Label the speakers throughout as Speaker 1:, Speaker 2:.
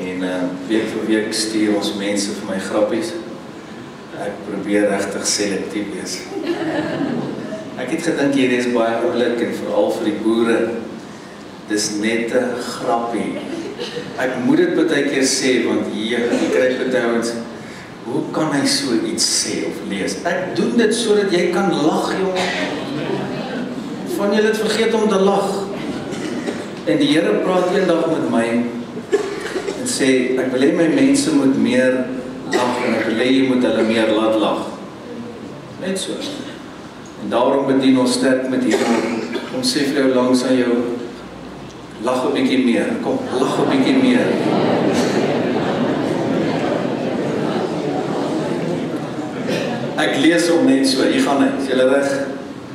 Speaker 1: En week vir week stuur ons mense vir my grappies. Ek probeer regtig selektief wees. Ek het gedink hierdie is baie oulik en veral vir die boere. Dis net 'n grappie. Ek moet dit baie keer sê, want hier, ek kry baie ouens, hoe kan hy so iets sê of lees? Ek doen dit sodat jy kan lag, jongen. Van julle het vergeet om te lag. En die Here praat eendag met my en sê, ek wil hê my mense moet meer lag en ek wil hê jy moet hulle meer laat lag. Net so. En daarom bedien ons sterk met hierdie. Kom sê vir jou langs aan jou, lag 'n bietjie meer. Kom, lag 'n bietjie meer. Ek lees hom net so. Hier gaan hy. Is julle reg?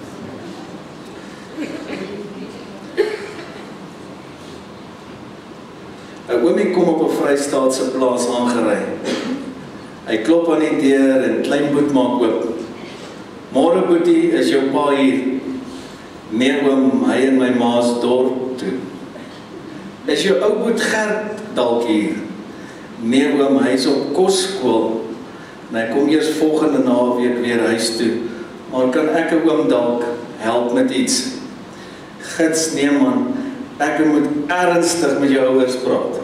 Speaker 1: Oomie kom op 'n Vrystaatse plaas aangery. Hy klop aan die deur en klein boet maak oop. Môre boetie, is jou pa hier? Nee oom, hy en my ma's dorp toe. Is jou ou boet Gert dalk hier? Nee oom, hy is op kosskool. En hy kom eers volgende naweek weer huis toe. Maar kan ek 'n oom dalk help met iets? Gits, nee man, ek moet ernstig met jou ouers praat.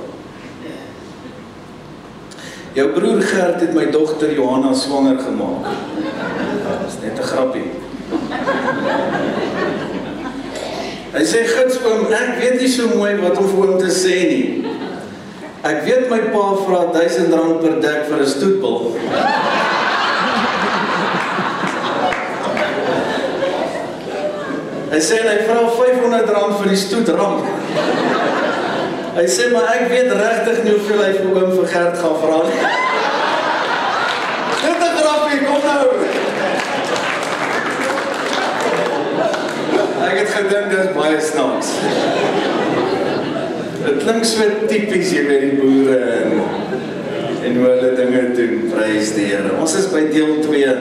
Speaker 1: Jou broer Gert het my dogter Johanna swanger gemaak. Dis net 'n grappie. Hy sê, Gits oom, ek weet nie so mooi wat om vir oom te sê nie. Ek weet my pa vra R1000 per dek vir 'n stoetbal. Hy sê hy vra R500 vir die stoetramp. Hy sê, maar ek weet regtig nie hoeveel hy vir oom vir Gert gaan vra nie. Dit 'n grappie, kom nou. Ek het gedink dit is baie snaaks. Dit klink so tipies jy weet die boere en hoe hulle dinge doen, prys die Here. Ons is by deel 2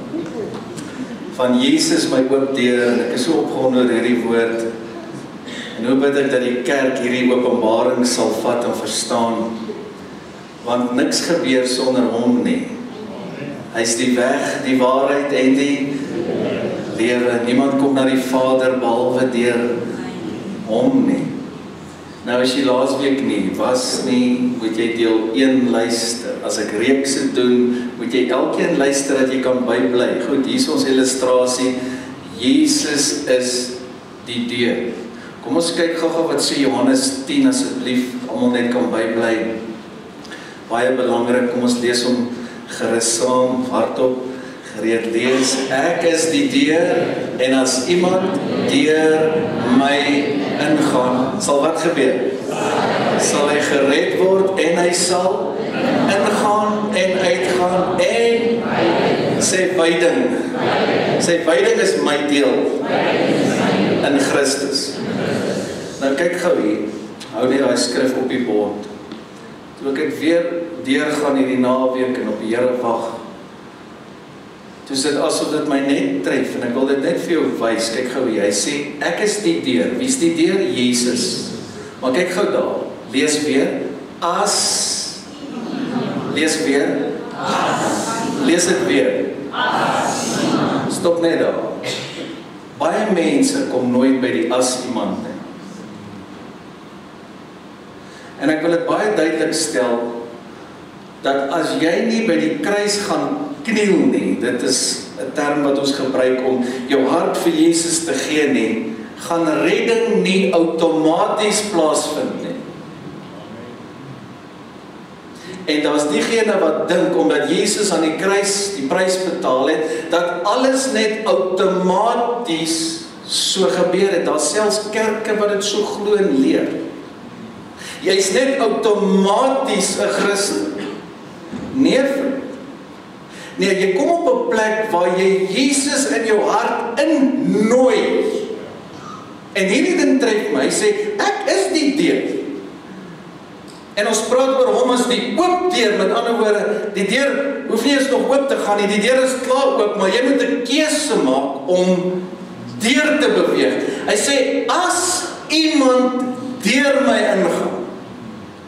Speaker 1: van Jesus my oop deur en ek is so opgewonde oor hierdie woord. En hoe bid ek dat die kerk hierdie openbaring sal vat en verstaan, want niks gebeur sonder hom nie. Hy is die weg, die waarheid en die lewe. Niemand kom na die Vader behalwe deur hom nie. Nou as jy laasweek nie was nie, moet jy deel 1 luister. As ek reekse doen, moet jy elkeen luister dat jy kan bybly. Goed, hier is ons illustrasie. Jesus is die deur. Kom ons kyk gou-gou wat sê Johannes 10 asseblief, almal net kan bybly. Baie belangrik, kom ons lees hom gerus saam, hardop, gereed lees. Ek is die deur en as iemand deur my ingaan, sal wat gebeur? Sal hy gered word en hy sal ingaan en uitgaan en sê wyding. Sê wyding is my deel in Christus. Nou kyk gou hier, hou net daai skrif op die bord. Toe ek weer deurgaan hierdie naweek en op die Here wag, toe is dit asof dit my net tref en ek wil dit net vir jou wys. Kyk gou hier, hy sê ek is die deur. Wie is die deur? Jesus. Maar kyk gou daar, lees weer, as, lees weer, as, lees dit weer, as, stop net daar. Baie mense kom nooit by die as iemand nie. En ek wil dit baie duidelik stel, dat as jy nie by die kruis gaan kniel nie, dit is 'n term wat ons gebruik om jou hart vir Jesus te gee nie, gaan redding nie outomaties plaasvind nie. En daar's diegene wat dink, omdat Jesus aan die kruis die prys betaal het, dat alles net outomaties so gebeur het. Daar's selfs kerke wat dit so glo en leer. Jy's net outomaties 'n Christen. Nee, vriend. Nee, jy kom op 'n plek waar jy Jesus in jou hart innooi. En hierdie ding tref my, hy sê, ek is die deur. En ons praat oor hom as die oop deur, met ander woorde, die deur hoef nie eens nog oop te gaan nie, die deur is klaar oop, maar jy moet 'n keuse maak om deur te beweeg. Hy sê, as iemand deur my ingaan,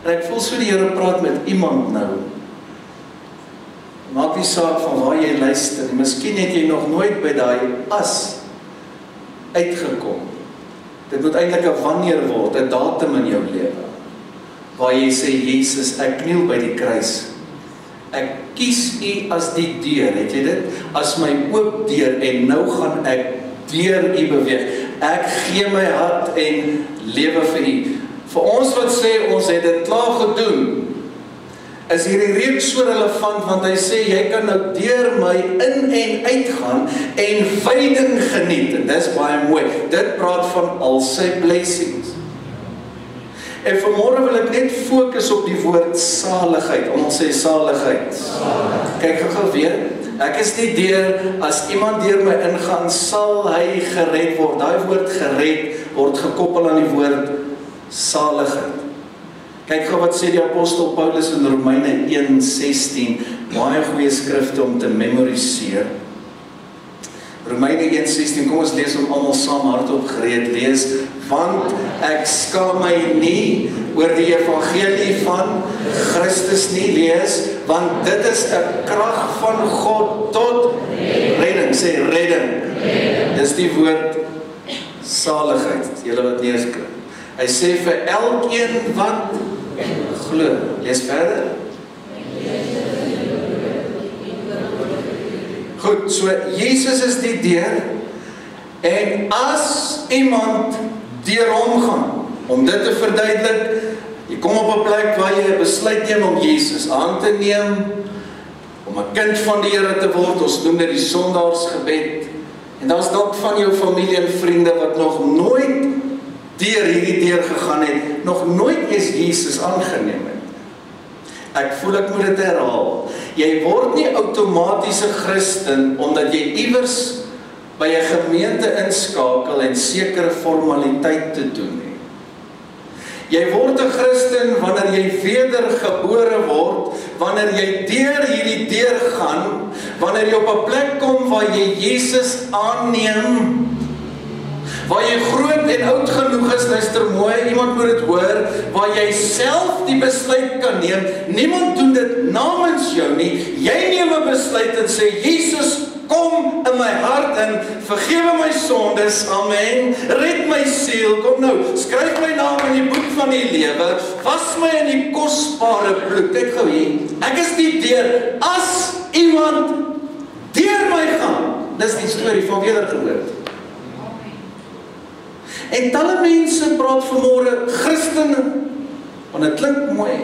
Speaker 1: En ek voel so die Here praat met iemand nou. Maak nie saak van waar jy luister, miskien het jy nog nooit by daai as uitgekom. Dit moet eintlik 'n wanneer word, 'n datum in jou lewe. Waar jy sê, Jesus, ek kniel by die kruis. Ek kies U as die deur, het jy dit? As my oop deur en nou gaan ek deur U beweeg. Ek gee my hart en lewe vir U. Vir ons wat sê, ons het dit klaar gedoen, is hierdie reeks so relevant, want hy sê, jy kan nou deur my in en uitgaan en veiding geniet. En dis baie mooi. Dit praat van al sy blessings. En vanmôre wil ek net fokus op die woord saligheid. Ons sê saligheid. Kyk gou weer. Ek is nie deur, as iemand deur my ingaan, sal hy gered word. Daai woord gered word gekoppel aan die woord saligheid. Kyk gou wat sê die apostel Paulus in Romeine 1:16, baie goeie skrifte om te memoriseer. Romeine 1:16, kom ons lees hom almal saam hardop gereed lees, want ek skaam my nie oor die evangelie van Christus nie, lees, want dit is 'n krag van God tot redding, sê redding. Dis die woord saligheid, julle wat neerskryf. Hy sê vir elkeen wat glo. Lees verder. Goed, so Jesus is die deur, en as iemand deur hom gaan, om dit te verduidelik, jy kom op 'n plek waar jy 'n besluit neem om Jesus aan te neem, om 'n kind van die Here te word, ons noem dit die sondaarsgebed, en daar's dalk van jou familie en vriende wat nog nooit deur hierdie deur gegaan het, nog nooit eens Jesus aangeneem het. Ek voel ek moet dit herhaal. Jy word nie outomaties 'n Christen omdat jy iewers by 'n gemeente inskakel en sekere formaliteite te doen nie. Jy word 'n Christen wanneer jy wedergebore word, wanneer jy deur hierdie deur gaan, wanneer jy op 'n plek kom waar jy Jesus aanneem, waar jy groot en oud genoeg is, luister mooi, iemand moet dit hoor, waar jy self die besluit kan neem, niemand doen dit namens jou nie, jy neem 'n besluit en sê, Jesus, kom in my hart in, vergewe my sondes, amen, red my siel, kom nou, skryf my naam in die boek van die lewe, was my in die kosbare bloed, kyk gou hier, ek is nie deur, as iemand deur my gaan, dis die storie van wedergeboorte. En talle mense praat vanmôre Christene, want dit klink mooi.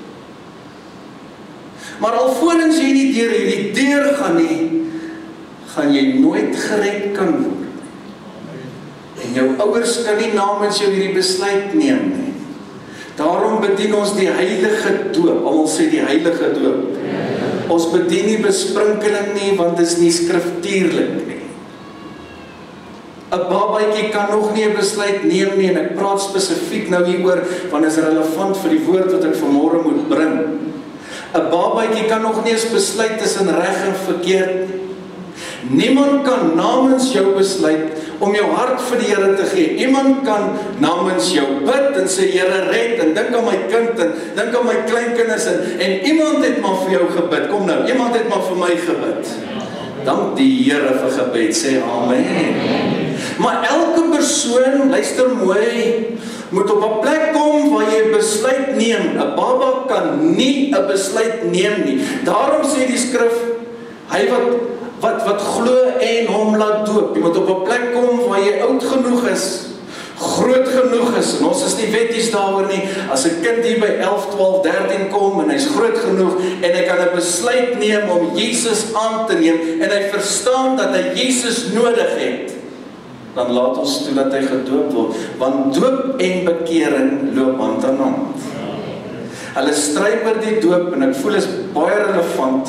Speaker 1: Maar alvorens jy nie deur hierdie deur gaan nie, gaan jy nooit gered kan word. En jou ouers kan nie namens jou hierdie besluit neem nie. Daarom bedien ons die heilige doop, almal sê die heilige doop. Ons bedien nie besprinkeling nie, want dit is nie skriftuurlik nie. 'n babatjie kan nog nie 'n besluit neem nie, en ek praat spesifiek nou hieroor, want dit is relevant vir die woord wat ek vanmôre moet bring. 'n babatjie kan nog nie eens besluit tussen reg en verkeerd nie. Niemand kan namens jou besluit om jou hart vir die Here te gee. Iemand kan namens jou bid en sê, Here red, en dink aan my kind, en dink aan my kleinkinders, en iemand het maar vir jou gebid. Kom nou, iemand het maar vir my gebid. Dank die Here vir gebed, sê amen. Maar elke persoon, luister mooi, moet op 'n plek kom waar jy 'n besluit neem. 'n Baba kan nie 'n besluit neem nie. Daarom sê die skrif, hy wat glo en hom laat doop. Jy moet op 'n plek kom waar jy oud genoeg is, groot genoeg is, en ons is nie wetties daaroor nie, as 'n kind hier by 11, 12, 13 kom, en hy's groot genoeg, en hy kan 'n besluit neem om Jesus aan te neem, en hy verstaan dat hy Jesus nodig het, dan laat ons toe dat hy gedoop word, want doop en bekering loop hand aan hand. Hulle stry oor die doop, en ek voel is baie relevant,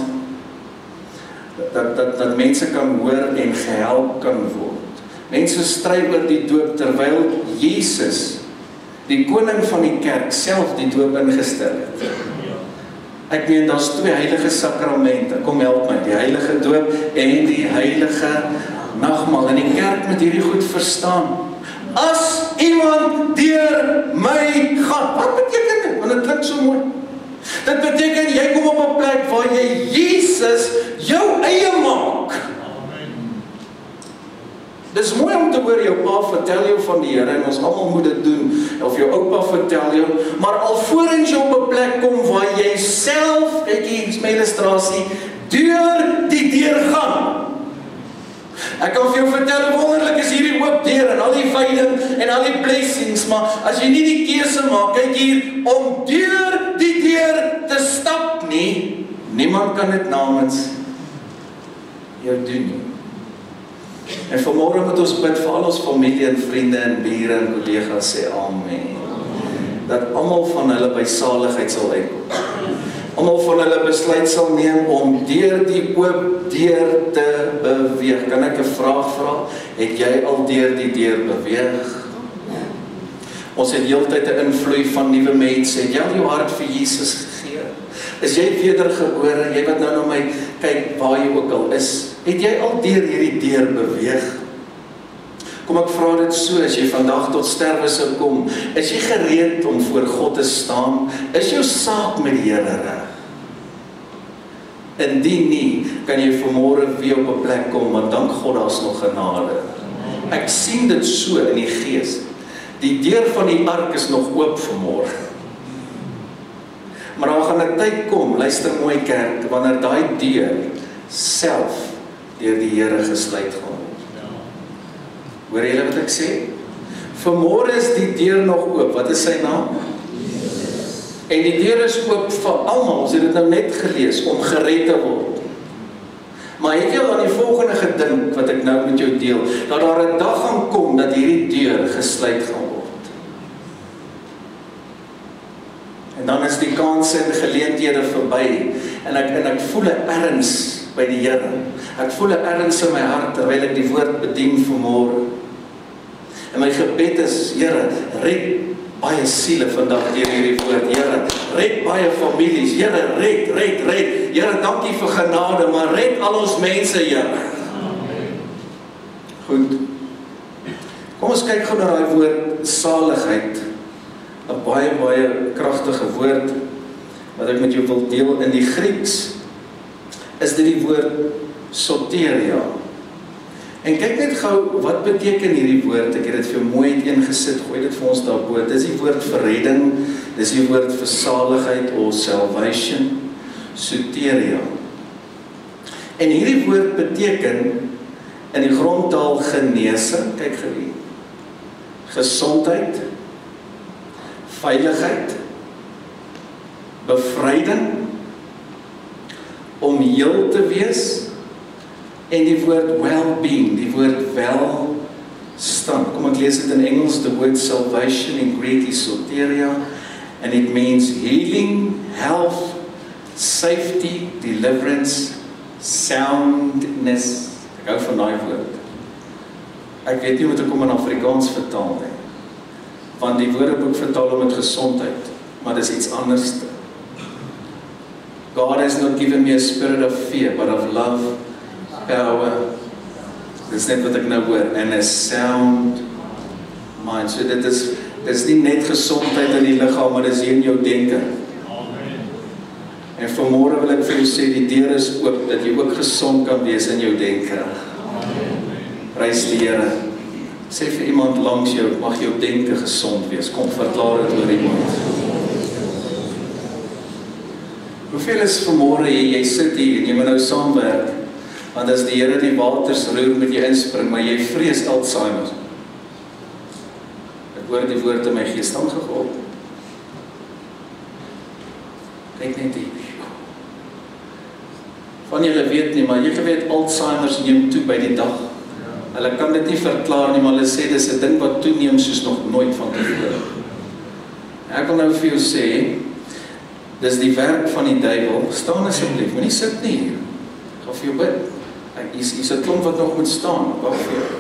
Speaker 1: dat mense kan hoor en gehelp kan word. Mense stry oor die doop, terwyl Jesus, die koning van die kerk, self die doop ingestel het. Ek meen, daar's 2 heilige sakramente, kom help my, die heilige doop en die heilige nagmaal, en die kerk moet hierdie goed verstaan. As iemand deur my gaan, wat beteken dit? Want dit klink klink so mooi. Dit beteken, jy kom op 'n plek waar jy Jesus jou eie maak. Dis mooi om te hoor jou pa vertel jou van die Here, en ons almal moet dit doen, of jou oupa vertel jou, maar alvorens jy op 'n plek kom waar jy self, kyk hier, is my illustrasie, deur die deur gaan. Ek kan vir jou vertel hoe wonderlik is hierdie oop deur en al die veiding en al die blessings, maar as jy nie die keuse maak, kyk hier, om deur die deur te stap nie, niemand kan dit namens jou doen nie. En vanmôre moet ons bid vir al ons familie en vriende en bure en kollegas, sê amen. Dat almal van hulle by saligheid sal uitkom. Almal van hulle besluit sal neem om deur die oop deur te beweeg. Kan ek 'n vraag vra? Het jy al deur die deur beweeg? Ons het heeltyd 'n invloed van nuwe mense. Het jy al jou hart vir Jesus gegee? Is jy wedergebore? Jy wat nou na my kyk waar jy ook al is. Het jy al deur hierdie deur beweeg? Kom ek vra dit so, as jy vandag tot sterwe sou kom, is jy gereed om voor God te staan? Is jou saak met die Here reg? Indien nie, kan jy vanmôre weer op 'n plek kom, want dank God daar's nog genade. Ek sien dit so in die gees. Die deur van die ark is nog oop vanmôre. Maar daar gaan 'n tyd kom, luister mooi kerk, wanneer daai deur self deur die Here gesluit gaan word. Hoor julle wat ek sê? Vanmôre is die deur nog oop. Wat is sy naam? En die deur is oop vir almal, ons het dit nou net gelees, om gered te word. Maar het jy al aan die volgende gedink, wat ek nou met jou deel, dat daar 'n dag gaan kom, dat hierdie deur gesluit gaan word. En dan is die kanse en geleenthede verby, en ek voel 'n erns by die Here. Ek voel 'n erns in my hart, terwyl ek die woord bedien vanmôre. En my gebed is, Here, red baie siele vandag deur hierdie woord. Here, red baie families. Here, red. Here, dankie vir genade, maar red al ons mense, Here. Goed. Kom ons kyk gou na daai woord saligheid. 'n baie kragtige woord wat ek met jou wil deel. In die Grieks is dit die woord soteria. En kyk net gou, wat beteken hierdie woord? Ek het dit vir mooi uiteengesit, gooi dit vir ons daarbo. Dis die woord vir redding, dis die woord vir saligheid of salvation, soteria. En hierdie woord beteken in die grondtaal genesing, kyk gou, gesondheid, veiligheid, bevryding, om heel te wees, en die woord well-being, die woord welstand. Kom ek lees dit in Engels, the word salvation in Greek is soteria, and it means healing, health, safety, deliverance, soundness. Ek hou van daai woord. Ek weet nie hoe dit kom in Afrikaans vertaal nie, want die Woordeboek vertaal hom met gesondheid, maar dis iets anders. God has not given me a spirit of fear, but of love, power, dis net wat ek nou hoor, and a sound mind. So dit is nie net gesondheid in die liggaam, maar dis hier in jou denke. En vanmôre wil ek vir jou sê, die deur is oop, dat jy ook gesond kan wees in jou denke. Prys die Here. Sê vir iemand langs jou, mag jou denke gesond wees. Kom, verklaar dit oor iemand. Hoeveel is vanmôre jy sit hier en jy moet nou saamwerk, want as die Here die waters roer met jy inspring, maar jy vrees Alzheimer. Ek hoor die woord in my gees, dank God. Kyk net hier. Van julle weet nie, maar jy weet Alzheimer neem toe by die dag. Hulle kan dit nie verklaar nie, maar hulle sê dis 'n ding wat toeneem soos nog nooit van tevore. Ek wil nou vir jou sê, dis die werk van die duiwel. Staan asseblief, moenie sit nie hier. Ek gaan vir jou bid. Hier's 'n klomp wat nog moet staan. Wag vir jou.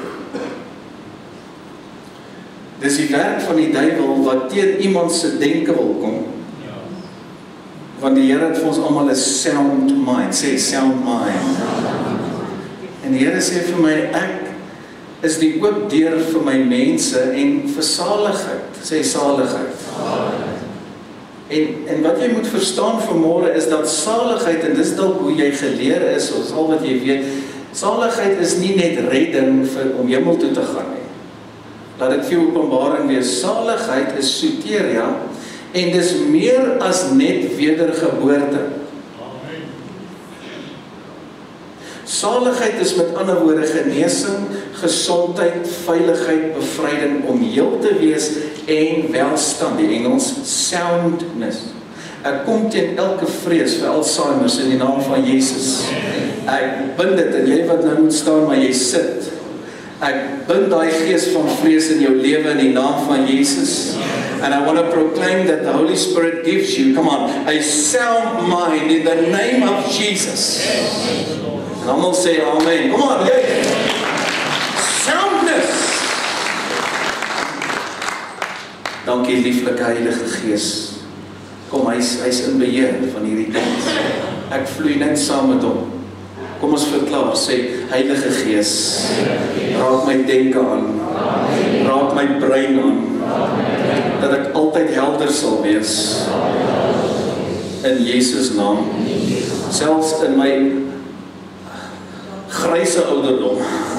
Speaker 1: Dis die werk van die duiwel wat teen iemand se denke wil kom. Want die Here het vir ons almal 'n sound mind. Sê sound mind. En die Here sê vir my, ek is die oop deur vir my mense en vir saligheid. Sê saligheid. En wat jy moet verstaan vanmôre is dat saligheid, en dis dalk hoe jy geleer is, of al wat jy weet, saligheid is nie net redding om hemel toe te gaan nie. Laat dit vir jou openbaring wees. Saligheid is soteria, en dis meer as net wedergeboorte. Saligheid is met ander woorde genesing, gesondheid, veiligheid, bevryding, om heel te wees en welstand, die Engels soundness. Ek kom teen elke vrees vir Alzheimer's in die naam van Jesus. Ek bind dit, en jy wat nou moet staan, maar jy sit. Ek bind daai gees van vrees in jou lewe in die naam van Jesus. And I want to proclaim that the Holy Spirit gives you, come on, a sound mind in the name of Jesus. En almal sê amen. Kom on, jy. Soundness. Dankie lieflike Heilige Gees. Kom, hy's in beheer van hierdie ding. Ek vloei net saam met hom. Kom ons verklaar, sê Heilige Gees, raak my denke aan, raak my brein aan, dat ek altyd helder sal wees, in Jesus naam, selfs in my gryse ouderdom,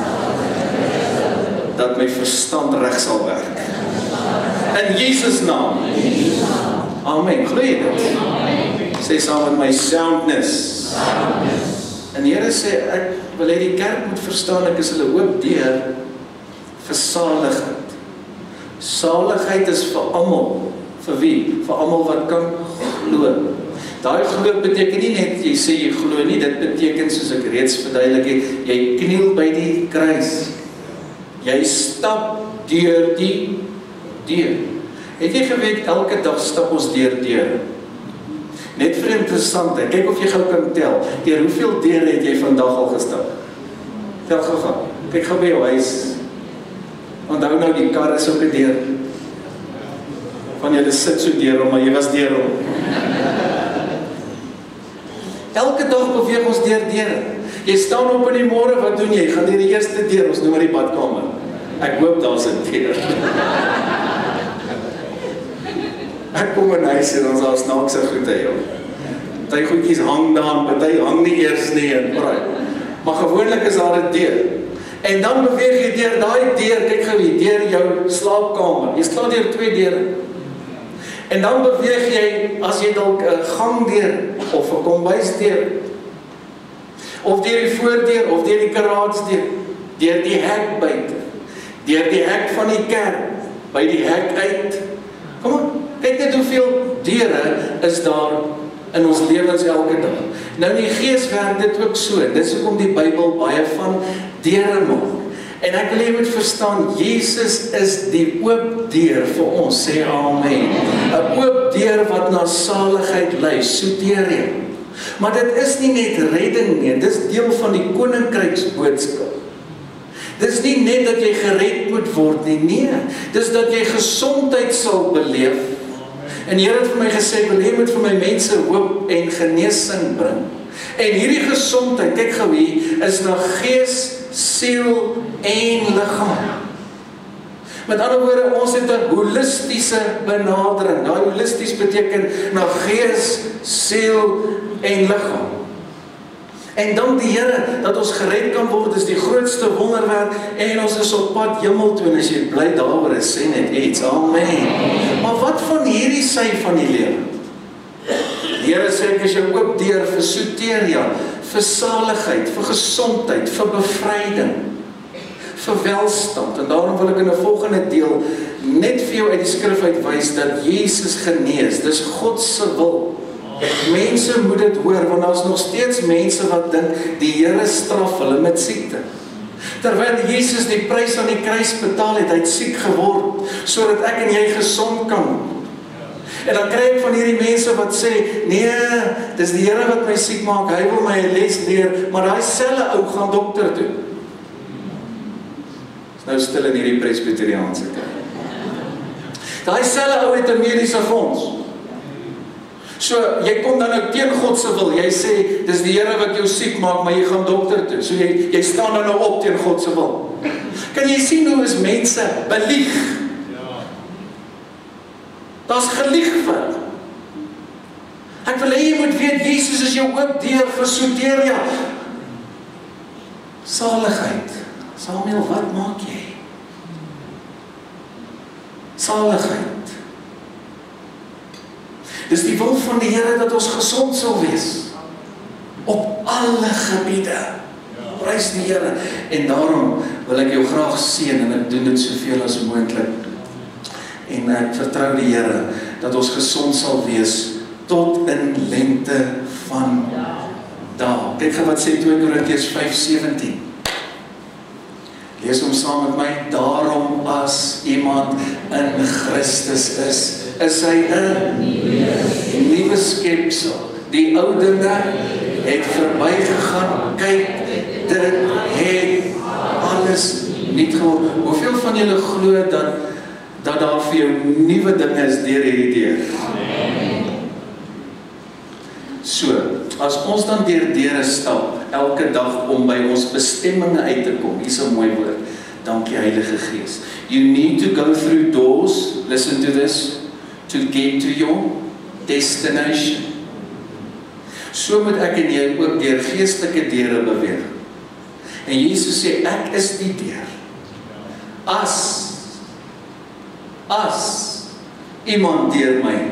Speaker 1: dat my verstand reg sal werk, in Jesus naam, amen, glo jy dit? Sê saam met my soundness, en die Here sê, ek wil hê die kerk moet verstaan, ek is hulle oop deur vir saligheid. Saligheid is vir almal. Vir wie? Vir almal wat kan glo. Daai glo beteken nie net, jy sê jy glo nie, dit beteken soos ek reeds verduidelik het, jy kniel by die kruis. Jy stap deur die deur. Het jy geweet, elke dag stap ons deur deure? Net vir interessantheid, kyk of jy gou kan tel, deur hoeveel deure het jy vandag al gestap? Tel gou, kyk gou by jou huis. Onthou nou, die kar is ook 'n deur. Van julle sit so deur hom, maar jy was deur hom. Elke dag beweeg ons deur deure. Jy staan op in die môre, wat doen jy? Gaan deur die eerste deur, ons noem maar die badkamer. Ek hoop daar's 'n deur. Ek kom in huis en ons daar snaakse goede, joh. Party goedjies hang daar, party hang nie eers nie, en maar gewoonlik is daar 'n deur. En dan beweeg jy deur daai deur, kyk gou hier, deur jou slaapkamer. Jy staan deur 2 deure. En dan beweeg jy, as jy dalk 'n gangdeur of 'n kombuisdeur, of deur die voordeur of deur die garagedeur, deur die hek buite, deur die hek van die kerk, by die hek uit. Kom aan. Kyk net hoeveel deure is daar in ons lewens elke dag. Nou in die Gees werk dit ook so. Dis hoekom die Bybel baie van deure maak. En ek wil jy moet verstaan, Jesus is die oop deur vir ons, sê amen. 'n Oop deur wat na saligheid lei, soteria. Maar dit is nie net redding nie, dis deel van die koninkryksboodskap. Dis nie net dat jy gered moet word nie, nee. Dis dat jy gesondheid sal beleef. En die Here het vir my gesê, wil jy moet vir my mense hoop en genesing bring. En hierdie gesondheid, kyk gou hier, is na gees, siel en liggaam. Met ander woorde, ons het 'n holistiese benadering. Nou, holisties beteken na gees, siel en liggaam. En dank die Here dat ons gered kan word, is die grootste wonderwerk, en ons is op pad hemel toe, en as jy bly daaroor is, sê net iets, amen. Maar wat van hierdie sy van die lewe? Die Here sê, ek is jou oop deur vir soteria, vir saligheid, vir gesondheid, vir bevryding, vir welstand. En daarom wil ek in 'n volgende deel net vir jou uit die skrif uitwys dat Jesus genees. Dis God se wil. Mense moet dit hoor, want daar's nog steeds mense wat dink die Here straf hulle met siekte. Terwyl Jesus die prys aan die kruis betaal het, hy het siek geword, sodat ek en jy gesond kan word. En dan kry ek van hierdie mense wat sê, nee, dis die Here wat my siek maak, hy wil my 'n les leer, maar daai selfe ou gaan dokter toe. Is nou stil in hierdie presbyteriaanse kerk. Daai selfe ou het 'n mediese fonds. So, jy kom dan nou teen God se wil, jy sê, dis die Here wat jou siek maak, maar jy gaan dokter toe, so jy staan nou op teen God se wil. Kan jy sien hoe is mense belieg? Daar's gelieg vir. Ek wil hê jy moet weet, Jesus is jou oop deur vir soteria. Saligheid. Samuel, wat maak jy? Saligheid. Dis die wil van die Here dat ons gesond sal wees. Op alle gebiede. Prys die Here. En daarom wil ek jou graag seën en ek doen dit soveel as moontlik. En ek vertrou die Here dat ons gesond sal wees tot in lengte van dae. Kyk gou wat sê 2 Korintiërs 5:17. Lees hom saam met my. Daarom as iemand in Christus is hy 'n nuwe skepsel. Die ou dinge het verbygegaan. Kyk, dit het alles nuut geword. Hoeveel van julle glo dat daar vir jou nuwe dinge is deur hierdie deur? So, as ons dan deur deure stap, elke dag om by ons bestemminge uit te kom, hier is 'n mooi woord, dankie Heilige Gees. You need to go through doors, listen to this, to get to your destination. So moet ek en jy ook deur geestelike deure beweeg. En Jesus sê, ek is die deur. As iemand deur my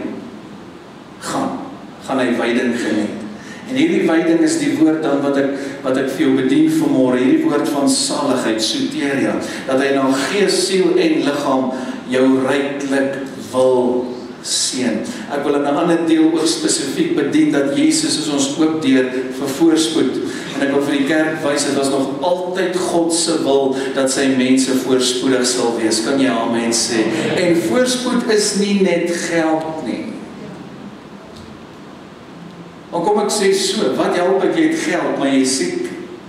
Speaker 1: gaan hy wyding geniet. En hierdie wyding is die woord dan wat ek vir jou bedien vanmôre, hierdie woord van saligheid, soteria, dat hy na gees, siel en liggaam jou ryklik wil seën. Ek wil in 'n ander deel ook spesifiek bedien dat Jesus is ons oop deur vir voorspoed. En ek wil vir die kerk wys, dit was nog altyd God se wil dat sy mense voorspoedig sal wees. Kan jy amen sê? En voorspoed is nie net geld nie. Maar kom ek sê so, wat help ek jy het geld, maar jy is siek?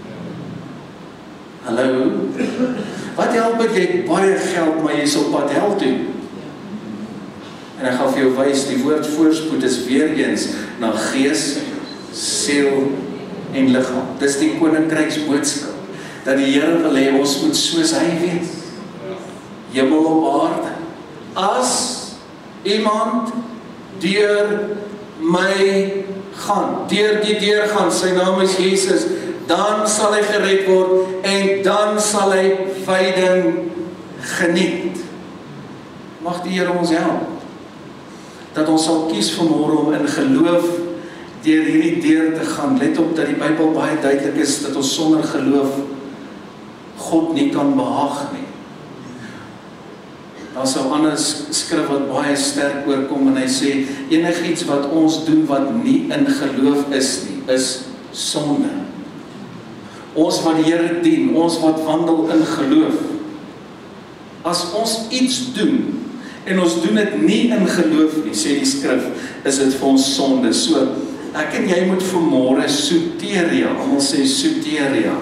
Speaker 1: Hallo? Wat help ek jy het baie geld, maar jy is op pad hel toe? En ek gaan vir jou wys, die woord voorspoed is weer eens na gees, siel en liggaam. Dis die koninkryksboodskap, dat die Here wil hê ons moet soos hy wees. Hemel op aarde. As iemand deur my gaan, deur die deur gaan, sy naam is Jesus, dan sal hy gered word en dan sal hy wyding geniet. Mag die Here ons help dat ons sal kies vanmôre om in geloof deur hierdie deur te gaan. Let op dat die Bybel baie duidelik is dat ons sonder geloof God nie kan behaag nie. Daar is 'n ander skrif wat baie sterk oorkom en hy sê enigiets wat ons doen wat nie in geloof is nie, is sonde. Ons wat die Here dien, ons wat wandel in geloof, as ons iets doen en ons doen dit nie in geloof nie, sê die skrif, is dit vir ons sonde. So, ek en jy moet vanmôre soteria, almal sê soteria.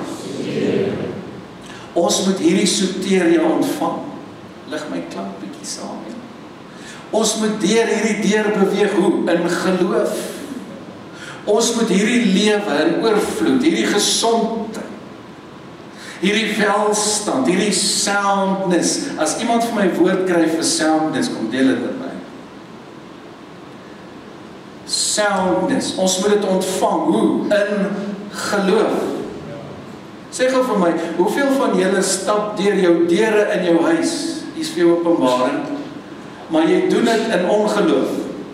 Speaker 1: Ons moet hierdie soteria ontvang. Lig my klank bietjie saam. Ons moet deur hierdie deur beweeg, hoe? In geloof. Ons moet hierdie lewe in oorvloed, hierdie gesondheid, hierdie welstand, hierdie soundness. As iemand vir my woord kry vir soundness, kom deel dit met my. Soundness, ons moet dit ontvang, hoe? In geloof. Sê gou vir my, hoeveel van julle stap deur jou deure in jou huis? Hier is vir jou openbaring, maar jy doen dit in ongeloof.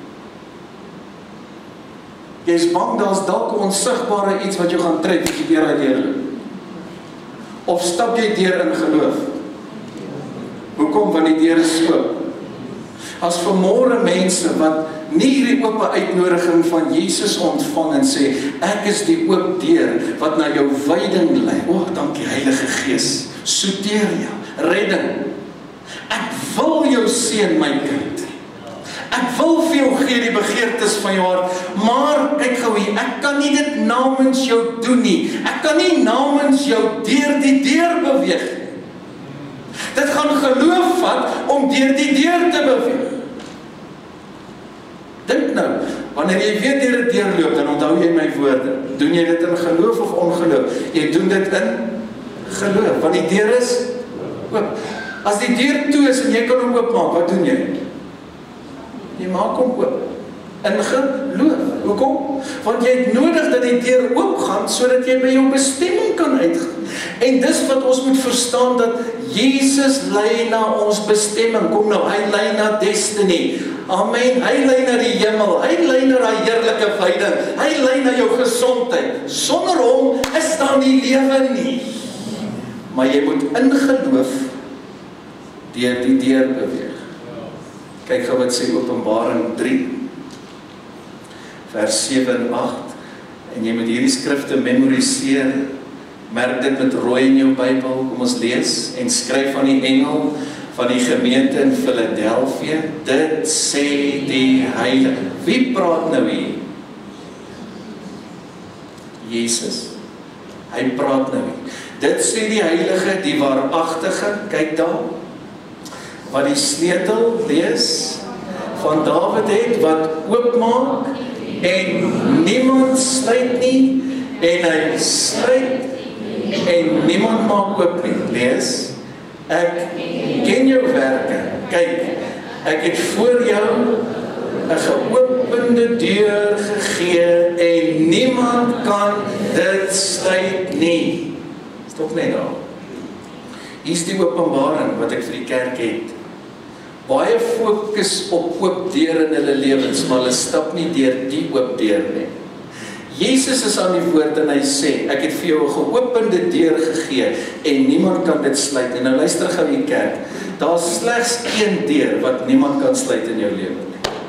Speaker 1: Jy is bang, daar is dalk 'n onsigbare iets wat jou gaan trek as jy deur daai deur loop. Of stap jy deur in geloof? Hoekom? Want die deur is oop. As vanmôre mense wat nie hierdie oop uitnodiging van Jesus ontvang en sê, ek is die oop deur wat na jou wyding lei. O, dankie Heilige Gees. Soteria, redding. Ek wil jou seën, my kind. Ek wil vir jou gee die begeertes van jou hart, maar kyk gou hier, ek kan nie dit namens jou doen nie. Ek kan nie namens jou deur die deur beweeg nie. Dit gaan geloof vat om deur die deur te beweeg. Dink nou, wanneer jy weer deur 'n deur loop, dan onthou jy my woorde. Doen jy dit in geloof of ongeloof? Jy doen dit in geloof, want die deur is oop. As die deur toe is en jy kan hom oopmaak, wat doen jy? Jy maak hom oop. In geloof. Hoekom? Want jy het nodig dat die deur oopgaan, sodat jy by jou bestemming kan uitgaan. En dis wat ons moet verstaan, dat Jesus lei na ons bestemming. Kom nou, hy lei na destiny. Amen, hy lei na die hemel, hy lei na die heerlike veiding, hy lei na jou gesondheid. Sonder hom is daar nie lewe nie. Maar jy moet in geloof deur die deur beweeg. Kyk gou wat sê Openbaring 3, vers 7 en 8. En jy moet hierdie skrifte memoriseer. Merk dit met rooi in jou Bybel. Kom ons lees. En skryf aan die engel van die gemeente in Philadelphia, dit sê die Heilige. Wie praat nou hier? Jesus. Hy praat nou hier. Dit sê die Heilige, die waaragtige, kyk daar, wat die sleutel, lees, van Dawid het, wat oopmaak, en niemand sluit nie, en hy sluit, en niemand maak oop nie. Lees, ek ken jou werke, kyk, ek het voor jou 'n geopende deur gegee, en niemand kan dit sluit nie. Stop net daar. Hier is die openbaring wat ek vir die kerk het. Baie fokus op oop deure in hulle lewens, maar hulle stap nie deur die oop deur nie. Jesus is aan die woord en hy sê, ek het vir jou 'n geopende deur gegee en niemand kan dit sluit. En nou luister gou die kerk, daar is slegs een deur wat niemand kan sluit in jou lewe nie.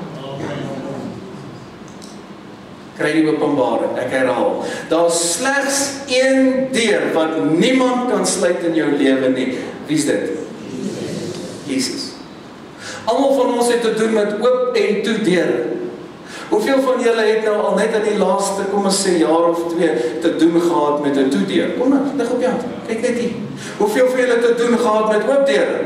Speaker 1: Kry die openbaring, ek herhaal, daar is slegs een deur wat niemand kan sluit in jou lewe nie. Wie is dit? Jesus. Almal van ons het te doen met oop en toe deure. Hoeveel van julle het nou al net in die laaste, kom ons sê, jaar of 2 te doen gehad met 'n toedeur? Kom nou, lig op jou hand, kyk net hier. Hoeveel van julle te doen gehad met oop deure?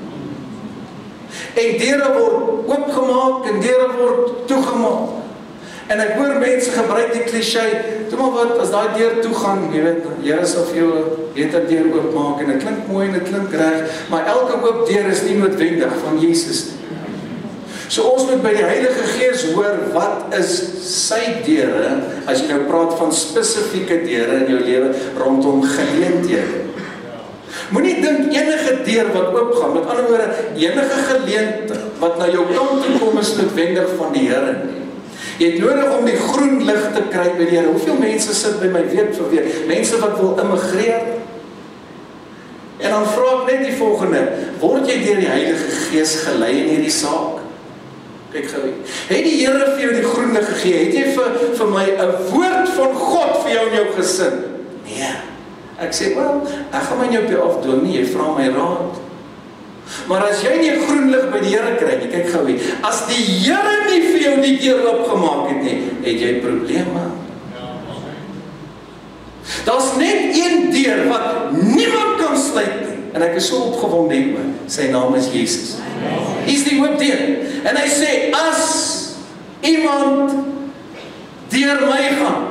Speaker 1: En deure word oopgemaak en deure word toegemaak. En ek hoor mense gebruik die cliché, toe maar wat, as daai deur toe gaan, jy weet, Here sal vir jou 'n beter deur oopmaak, en dit klink mooi en dit klink reg, maar elke oop deur is nie noodwendig van Jesus nie. So ons moet by die Heilige Gees hoor, wat is sy deure, as jy nou praat van spesifieke deure in jou lewe, rondom geleenthede. Moenie dink enige deur wat oopgaan, met ander woorde, enige geleentheid wat na jou kant toe kom is noodwendig van die Here nie. Jy het nodig om die groen lig te kry by die Here. Hoeveel mense sit by my week vir week? Mense wat wil immigreer. En dan vra ek net die volgende, word jy deur die Heilige Gees gelei in hierdie saak? Kyk gou. Het die Here vir jou die groen lig gegee? Het jy vir my 'n woord van God vir jou in jou gesin? Nee. Ek sê, wel, ek gaan my nie op jou afdwing nie, jy vra my raad. Maar as jy nie 'n groen lig by die Here kry nie, kyk gou hier, as die Here nie vir jou die deur oopgemaak het nie, het jy probleme. Daar's net een deur wat niemand kan sluit nie, en ek is so opgewonde hieroor. Sy naam is Jesus. Hier's die oop deur. En hy sê, as iemand deur my gaan,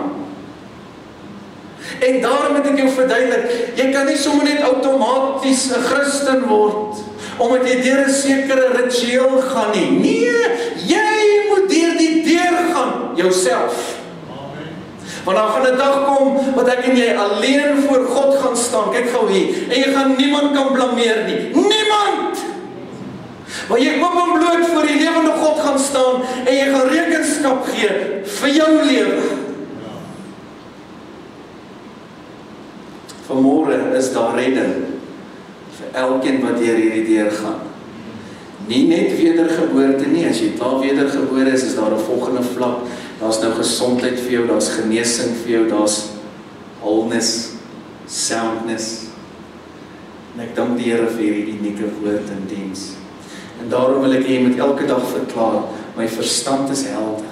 Speaker 1: en daarom moet ek jou verduidelik, jy kan nie sommer net outomaties 'n Christen word, omdat jy deur 'n sekere ritueel gaan nie. Nee, jy moet deur die deur gaan, jouself. Want dan gaan 'n dag kom, wat ek en jy alleen voor God gaan staan, kyk gou hier, en jy gaan niemand kan blameer nie. Niemand! Waar jy oop en bloot voor die lewende God gaan staan, en jy gaan rekenskap gee vir jou lewe. Vanmôre is daar redding vir elkeen wat deur hierdie deur gaan. Nie net wedergeboorte nie, as jy daar wedergebore is daar 'n volgende vlak. Daar's nou gesondheid vir jou, daar's genesing vir jou, daar's wholeness, soundness. En ek dank die Here vir hierdie unieke woord en diens. En daarom wil ek jy met elke dag verklaar, my verstand is helder.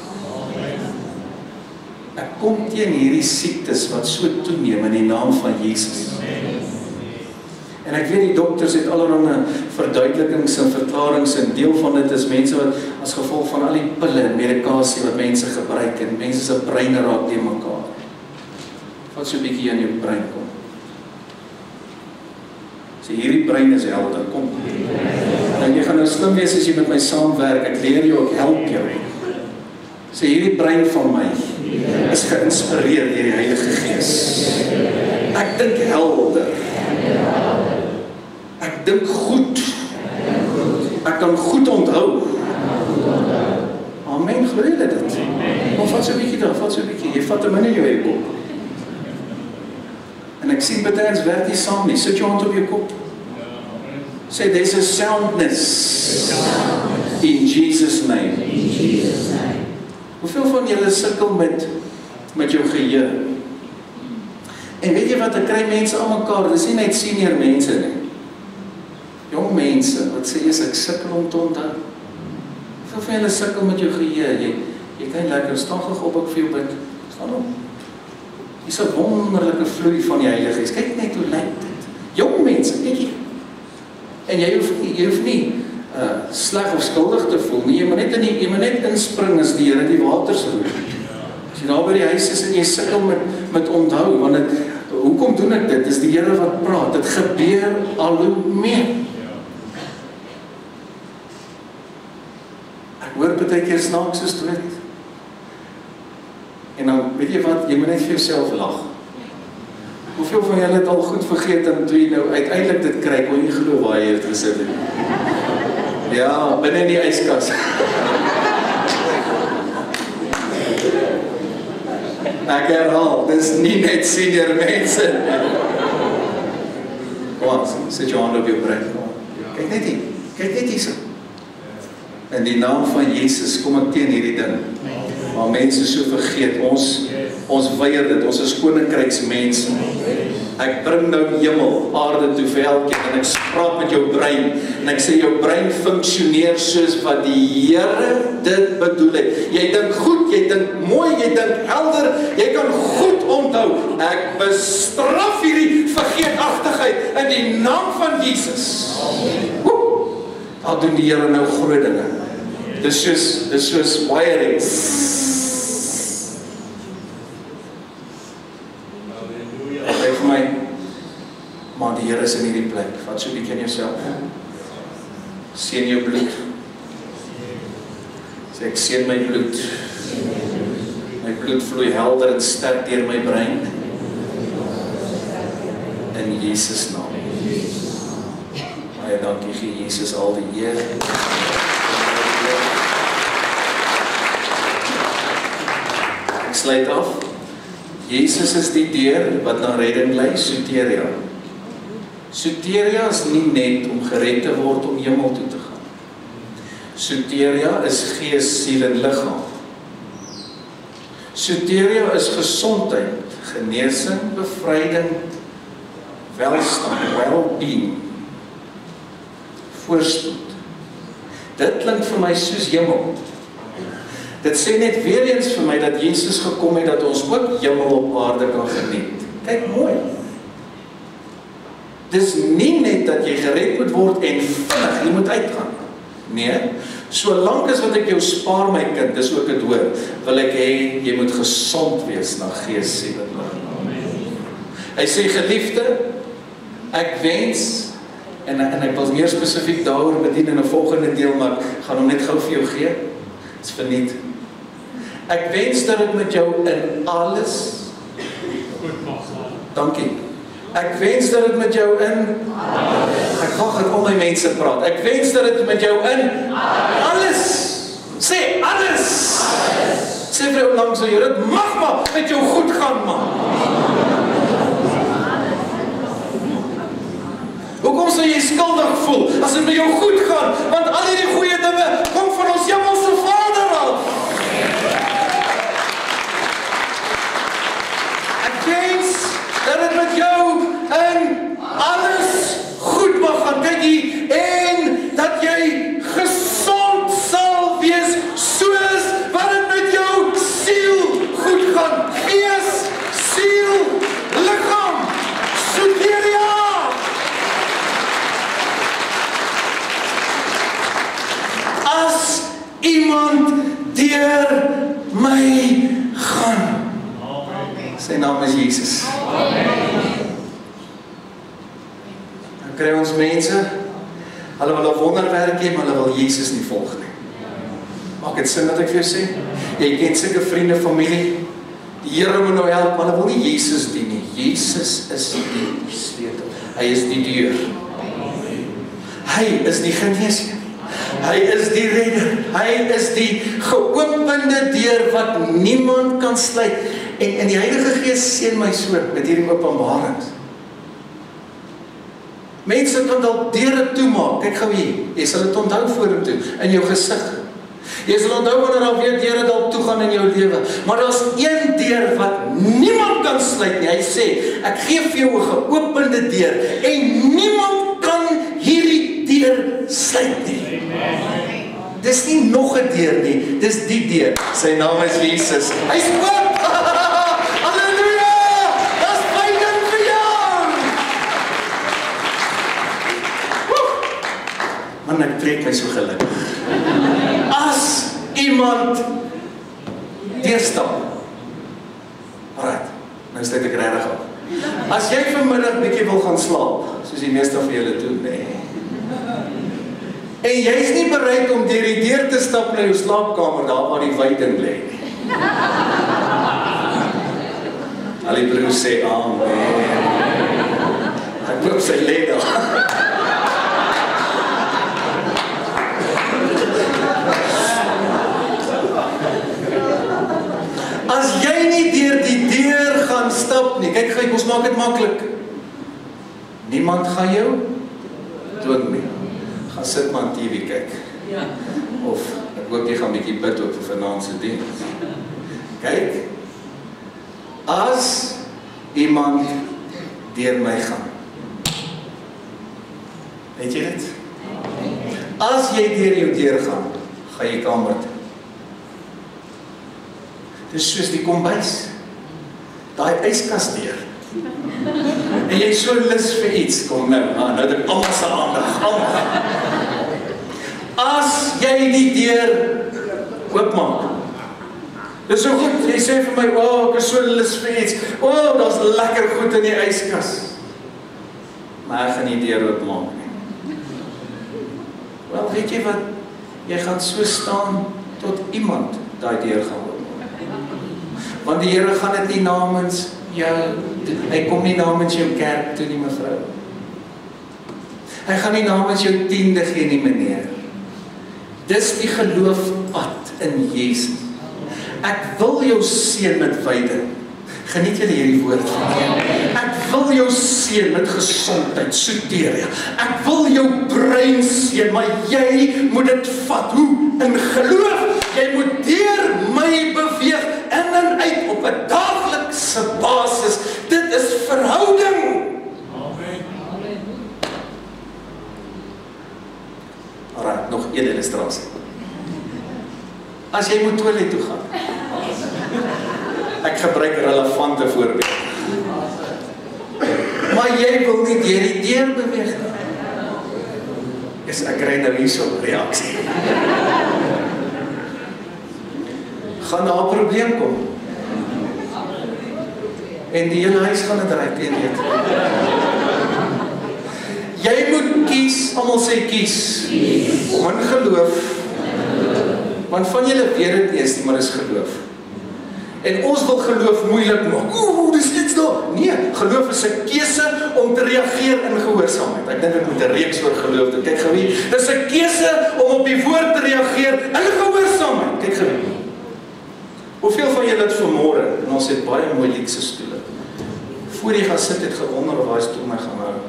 Speaker 1: Ek kom teen hierdie siektes wat so toeneem in die naam van Jesus. En ek weet die dokters het allerlei verduidelikings en verklarings, en deel van dit is mense wat as gevolg van al die pille en medikasie wat mense gebruik, en mense se breine raak teen mekaar. Wat so 'n bietjie in jou brein kom. So hierdie brein is helder, kom. En jy gaan nou slim wees as jy met my saamwerk, ek leer jou, ek help jou. Sê hierdie brein van my is geïnspireer deur die Heilige Gees. Ek dink helder. Ek dink goed. Ek kan goed onthou. Amen, glo jy dit? Maar vat so 'n bietjie daar, vat so 'n bietjie. Jy vat 'n min in jou eie kop. En ek sien baie ons werk nie saam nie. Sit jou hand op jou kop. Say there's a soundness in Jesus' name. Hoeveel van julle sukkel met jou geheue? En weet jy wat, ek kry mense aan mekaar, dis nie net senior mense nie. Jong mense, wat sê jy, ek sukkel om te onthou. Hoeveel van julle sukkel met jou geheue? Jy kan lekker staan gou op ek vir jou bid. Staan op. Dis 'n wonderlike vloei van die Heilige Gees. Kyk net hoe lyk dit. Jong mense, kyk hier. En jy hoef nie sleg of skuldig te voel nie. Jy moet net inspring as die Here die waters roer. As jy daar by die huis is en jy sukkel met onthou, want hoekom doen ek dit? Dis die Here wat praat. Dit gebeur al hoe meer. Ek hoor baie keer snaakse stories. En dan, weet jy wat, jy moet net vir jouself lag. Hoeveel van julle het al goed vergeet en toe jy nou uiteindelik dit kry, kon jy nie glo waar jy het gesit het. Ja, binne in die yskas. Ek herhaal, dis nie net senior mense. Kom aan, sit jou hand op jou brein. Kyk net hier so. In die naam van Jesus kom ek teen hierdie ding. Maar mense so vergeet, ons weier dit, ons is koninkryksmense. Ek bring nou hemel, aarde toe vir elkeen en ek praat met jou brein en ek sê jou brein funksioneer soos wat die Here dit bedoel het. Jy dink goed, jy dink mooi, jy dink helder, jy kan goed onthou. Ek bestraf hierdie vergeetachtigheid in die naam van Jesus. Al doen die Here nou groot dinge. Dis soos wiring. Vir my, maar die Here is in hierdie plek. Vat so 'n bietjie in jouself. Seën jou bloed. Sê ek seën my bloed. My bloed vloei helder en sterk deur my brein. In Jesus naam. Baie dankie gee Jesus al die eer. Ek sluit af. Jesus is die deur wat na redding lei, soteria. Soteria is nie net om gered te word om hemel toe te gaan. Soteria is gees, siel en liggaam. Soteria is gesondheid, genesing, bevryding, welstand, well-being, voorspoed. Dit klink vir my soos hemel. Dit sê net weer eens vir my dat Jesus gekom het dat ons ook hemel op aarde kan geniet. Kyk mooi. Dis nie net dat jy gered moet word en vinnig, jy moet uitgaan. Nee, solank as wat ek jou spaar my kind, dis ook 'n dood, wil ek hê jy moet gesond wees na gees, siel en liggaam. Hy sê geliefde, ek wens en ek wil meer spesifiek daaroor bedien in 'n volgende deel, maar ek gaan hom net gou vir jou gee. Dit is verniet. Ek wens dat ek met jou in alles dankie. Ek wens dat ek met jou in ek wag dat al my mense praat. Ek wens dat ek met jou in alles. Sê alles. Sê vir jou langs jou, dit mag maar met jou goed gaan, man. Hoekom sou jy skuldig voel as dit met jou goed gaan? Want al hierdie goeie dinge kom van ons hemelse Vader af. Ek wens dat dit met jou in alles goed mag gaan. Kyk hier, en dat jy gesond sal wees soos wat dit met jou siel goed gaan. Gees, siel, liggaam, soteria. As iemand deur my gaan. Sy naam is Jesus. Dan kry ons mense, hulle wil 'n wonderwerk hê, maar hulle wil Jesus nie volg nie. Maak dit sin wat ek vir jou sê? Jy ken sulke vriende, familie. Die Here moet nou help, maar hulle wil nie Jesus dien nie. Jesus is die sleutel. Hy is die deur. Hy is die geneesheer. Hy is die redder. Hy is die geopende deur wat niemand kan sluit. En die Heilige Gees seën my so met hierdie openbarings. Mense kan dalk deure toemaak. Kyk gou hier. Jy sal dit onthou vorentoe in jou gesig. Jy sal onthou wanneer daar weer deure dalk toe gaan in jou lewe. Maar daar's een deur wat niemand kan sluit nie. Hy sê, ek gee vir jou 'n geopende deur en niemand kan hierdie deur sluit nie. Dis nie nog 'n deur nie, dis die deur. Sy naam is Jesus. Hy's oop. Halleluja! Dis veilig vir jou. Man, ek trek my so gelukkig. As iemand deurstap. Alright, nou steek ek regtig op. As jy vanmiddag bietjie wil gaan slaap, soos die meeste van julle doen, nee. En jy is nie bereid om deur die deur te stap na jou slaapkamer, daar waar die wyding lê nie. Al die broers sê amen. Ek hoop sy lê daar. As jy nie deur die deur gaan stap nie, kyk, ons maak dit maklik. Niemand gaan jou dwing nie. Gaan sit maar TV kyk. Of ek hoop jy gaan bietjie bid op vir vanaand se diens. Kyk, as iemand deur my gaan. Weet jy dit? As jy deur jou deur gaan, gaan jy kamer toe. Dis soos die kombuis. Daai yskas deur. En jy so lus vir iets, kom nou het ek almal se aandag. As jy die deur oopmaak. Dis so goed, jy sê vir my, ek is so lus vir iets. Daar's lekker goed in die yskas. Maar ek gaan nie deur oopmaak nie. Wel, weet jy wat? Jy gaan so staan tot iemand daai deur gaan oopmaak. Want die Here gaan dit nie namens jou, hy kom nie namens jou kerk toe nie, mevrou. Hy gaan nie namens jou tiende gee nie, meneer. Dis die geloofpad in Jesus. Ek wil jou seën met wyding. Geniet julle hierdie woord van my. Ek wil jou seën met gesondheid, soteria. Ek wil jou brein seën, maar jy moet dit vat. Hoe? In geloof. Jy moet deur my beweeg in en uit op 'n daaglikse basis. Dit is verhouding. Alright, nog een illustrasie. As jy moet toilet toe gaan. Ek gebruik relevante voorbeeld. Maar jy wil nie deur die deur beweeg nie. Ek kry nou hierso reaksie. Gaan daar 'n probleem kom. En die hele huis gaan dit reg teen weet. Jy moet kies, almal sê kies. Om in geloof. Want van julle weet dit eers nie, maar dis geloof. En ons wil geloof moeilik maak. Dis iets daar. Nee, geloof is 'n keuse om te reageer in gehoorsaamheid. Ek dink ek moet 'n reeks oor geloof doen. Kyk gou hier. Dis 'n keuse om op die woord te reageer in gehoorsaamheid. Kyk gou. Hoeveel van julle het vanmôre, en ons het baie mooi luukse stoele. Voor jy gaan sit het gewonder of daai stoel my gaan hou.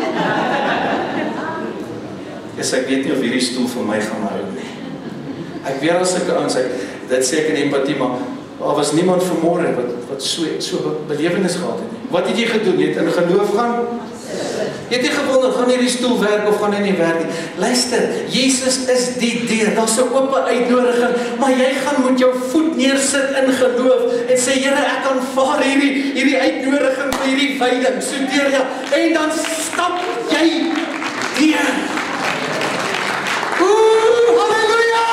Speaker 1: Ek weet nie of hierdie stoel vir my gaan hou nie. Ek weet as ek ouens, dit sê ek in empatie, maar daar was niemand vanmôre wat so belewenis gehad het nie. Wat het jy gedoen? Jy het in geloof gaan? Jy het nie gewonder, gaan hierdie stoel werk of gaan hy nie werk nie. Luister, Jesus is die deur, daar's 'n oop uitnodiging, maar jy gaan moet jou voet neersit in geloof en sê, Here, ek aanvaar hierdie uitnodiging vir hierdie wyding, soteria, en dan stap jy deur. Halleluja!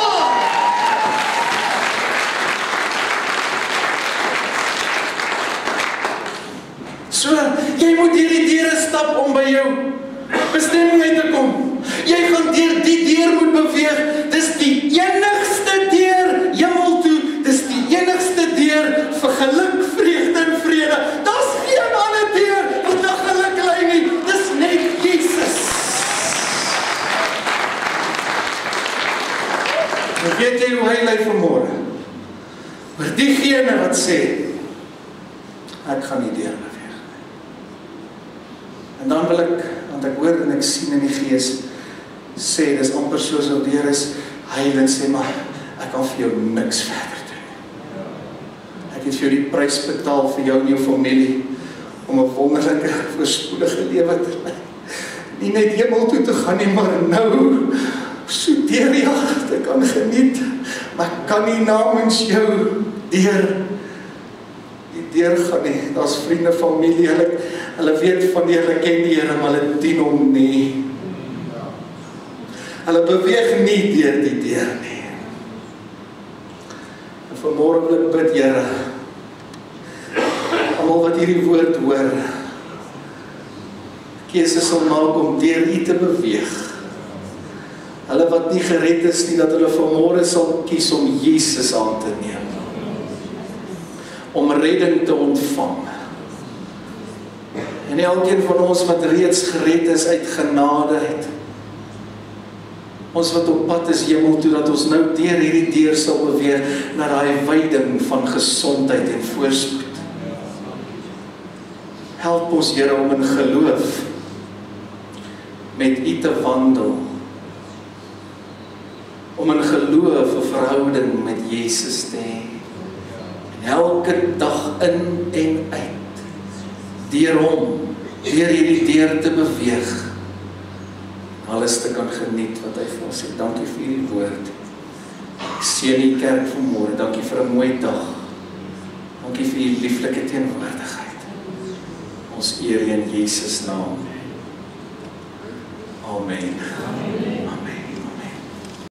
Speaker 1: So, jy moet hierdie deure stap om by jou bestemming uit te kom. Jy gaan deur die deur moet beweeg. Dis die enigste vir geluk, vreugde en vrede. Daar's geen ander deur wat na geluk lei nie. Dis net Jesus. En weet jy hoe hy lei vanmôre? Oor diegene wat sê, ek gaan nie deur beweeg. En dan wil ek, want ek hoor en ek sien in die gees, sê, dis amper soos of die Here is heilig, sê, maar ek kan vir jou niks verder doen. Ek het vir jou die prys betaal vir jou en jou familie, om 'n wonderlike, voorspoedige lewe te lei. Nie net hemel toe te gaan nie, maar nou, so deur die dag te kan geniet, maar ek kan nie namens jou deur gaan nie. Daar's vriende, familie, hulle weet van die Here, ken die Here, maar hulle dien hom nie. Hulle beweeg nie deur die deur nie. En vanmôre wil ek bid, Here, almal wat hierdie woord hoor, keuse sal maak om deur U te beweeg. Hulle wat nie gered is nie, dat hulle vanmôre sal kies om Jesus aan te neem. Om redding te ontvang. En elkeen van ons wat reeds gered is uit genade uit. Ons wat op pad is hemel toe, dat ons nou deur hierdie deur sal beweeg na daai wyding van gesondheid en voorspoed. Help ons, Here, om in geloof met U te wandel. Om in geloof 'n verhouding met Jesus te hê. En elke dag in en uit, deur hom, deur hierdie deur te beweeg, alles te kan geniet wat hy vir ons het. Dankie vir hierdie woord. Ek seën die kerk vanmôre. Dankie vir 'n mooi dag. Dankie vir U lieflike teenwoordigheid. Ons eer U in Jesus naam. Amen.